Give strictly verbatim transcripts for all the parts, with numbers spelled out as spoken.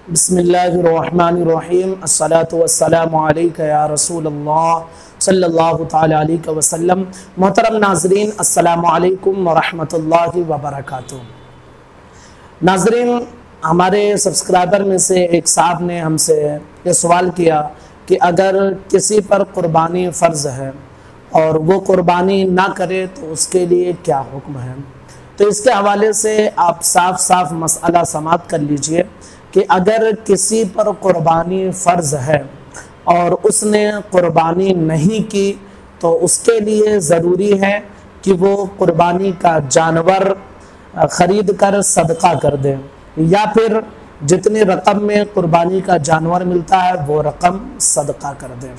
बिस्मिल्लाहिर्रहमानिर्रहीम अस्सलातु वस्सलामु अलैका या रसूलल्लाह सल्लल्लाहु तआला अलैहि वसल्लम। मोहतरम नाजरीन, अस्सलामु अलैकुम व रहमतुल्लाहि व बरकातुहू। नाजरीन, हमारे सब्सक्राइबर में से एक साहब ने हमसे ये सवाल किया कि अगर किसी पर कुर्बानी फ़र्ज़ है और वो कुर्बानी ना करे तो उसके लिए क्या हुक्म है। तो इसके हवाले से आप साफ साफ मसला समाअत कर लीजिए कि अगर किसी पर कुर्बानी फ़र्ज़ है और उसने कुर्बानी नहीं की तो उसके लिए ज़रूरी है कि वो कुर्बानी का जानवर ख़रीद कर सदका कर दे, या फिर जितनी रकम में कुर्बानी का जानवर मिलता है वो रकम सदका कर दे।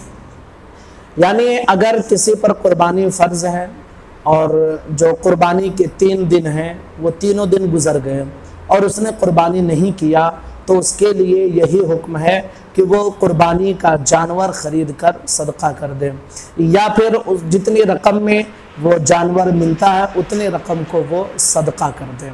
यानी अगर किसी पर कुर्बानी फ़र्ज़ है और जो कुर्बानी के तीन दिन हैं वो तीनों दिन गुज़र गए और उसने कुर्बानी नहीं किया तो उसके लिए यही हुक्म है कि वो कुर्बानी का जानवर ख़रीद कर सदका कर दे, या फिर जितनी रकम में वो जानवर मिलता है उतनी रकम को वो सदका कर दे।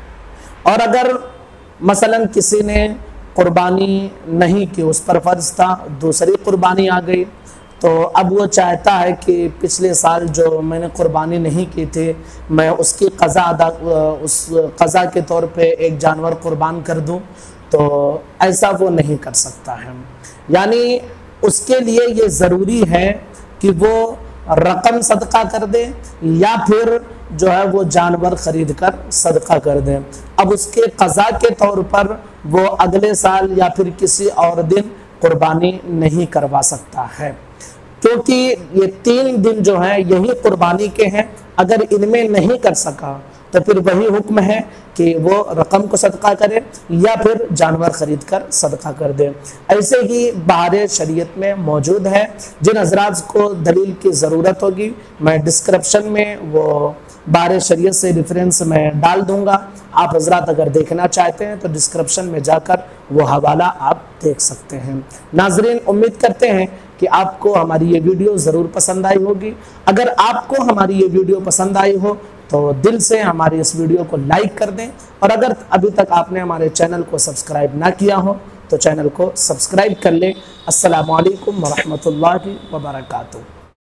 और अगर मसलन किसी ने कुर्बानी नहीं की, उस पर फ़र्ज़ था, दूसरी कुर्बानी आ गई, तो अब वो चाहता है कि पिछले साल जो मैंने कुर्बानी नहीं की थी मैं उसकी क़ज़ा अदा उस क़ज़ा के तौर पे एक जानवर कुर्बान कर दूं, तो ऐसा वो नहीं कर सकता है। यानी उसके लिए ये ज़रूरी है कि वो रकम सदका कर दे या फिर जो है वो जानवर ख़रीद कर सदका कर दे। अब उसके क़ज़ा के तौर पर वो अगले साल या फिर किसी और दिन कुर्बानी नहीं करवा सकता है, क्योंकि ये तीन दिन जो हैं यही कुर्बानी के हैं। अगर इनमें नहीं कर सका तो फिर वही हुक्म है कि वो रकम को सदका करे या फिर जानवर ख़रीद कर सदका कर दे। ऐसे ही बाहर शरीयत में मौजूद है। जिन हजरात को दलील की ज़रूरत होगी मैं डिस्क्रिप्शन में वो बाहर शरीयत से रेफरेंस में डाल दूंगा। आप हजरात अगर देखना चाहते हैं तो डिस्क्रिप्शन में जाकर वो हवाला आप देख सकते हैं। नाजरीन, उम्मीद करते हैं कि आपको हमारी ये वीडियो ज़रूर पसंद आई होगी। अगर आपको हमारी ये वीडियो पसंद आई हो तो दिल से हमारी इस वीडियो को लाइक कर दें, और अगर अभी तक आपने हमारे चैनल को सब्सक्राइब ना किया हो तो चैनल को सब्सक्राइब कर लें। अस्सलामु अलैकुम व रहमतुल्लाहि व बरकातुहू।